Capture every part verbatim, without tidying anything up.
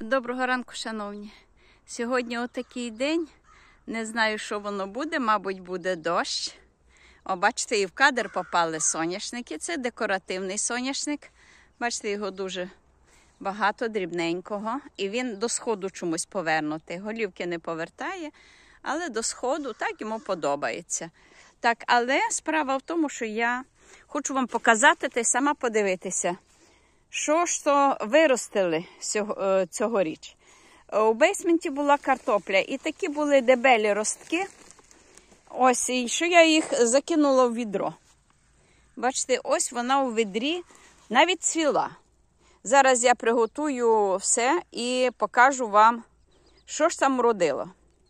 Доброго ранку, шановні. Сьогодні отакий день. Не знаю, що воно буде, мабуть, буде дощ. О, бачите, і в кадр попали соняшники. Це декоративний соняшник. Бачите, його дуже багато, дрібненького. І він до сходу чомусь повернутий. Голівки не повертає, але до сходу так йому подобається. Так, але справа в тому, що я хочу вам показати та й сама подивитися, що ж то виростили цьогоріч. У бейсменті була картопля і такі були дебелі ростки. Ось, і що я їх закинула в відро. Бачите, ось вона у відрі навіть цвіла. Зараз я приготую все і покажу вам, що ж там родило.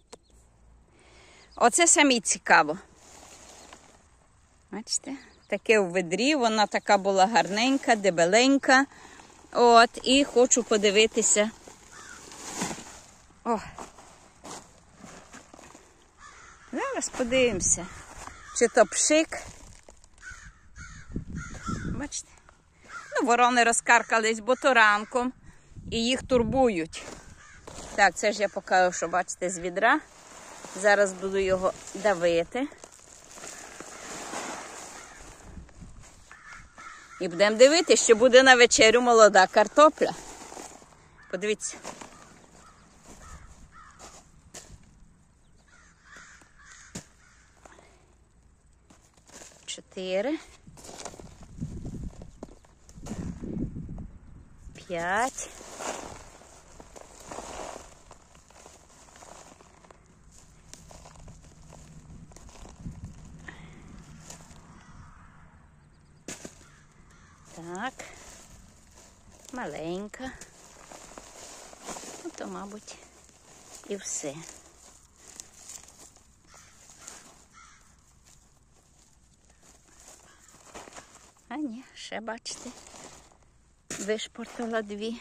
Оце самі цікаво. Бачите, таке у відрі, вона така була гарненька, дебеленька. От, і хочу подивитися. О. Зараз подивимося, чи то пшик. Бачите? Ну, ворони розкаркались, бо то ранком, і їх турбують. Так, це ж я покажу, що бачите, з відра. Зараз буду його давити. І будемо дивитися, що буде на вечерю молода картопля. Подивіться. Чотири. П'ять. Так. Маленька. Ну, то, мабуть, і все. А ні, ще, бачите, вишпортала дві.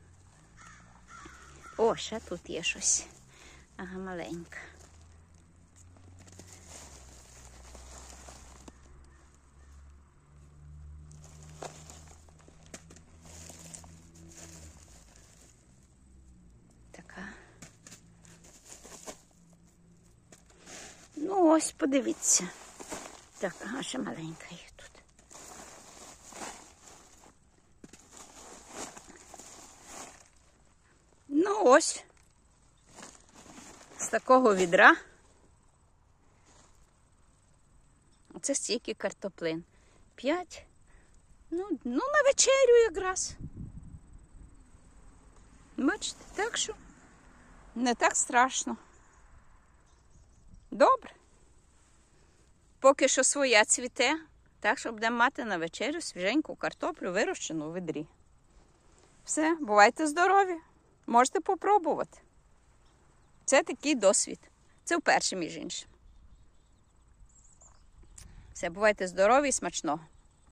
О, ще тут є щось. Ага, маленька. Така. Ну, ось, подивіться. Так, ага, ще маленька є тут. Ну ось, з такого відра, оце стільки картоплин. П'ять, ну, ну на вечерю якраз. Бачите, так що не так страшно. Добре. Поки що своя цвіте, так що будемо мати на вечерю свіженьку картоплю, вирощену у відрі. Все, бувайте здорові. Можете попробувати. Це такий досвід. Це вперше, між іншим. Все, бувайте здорові і смачного.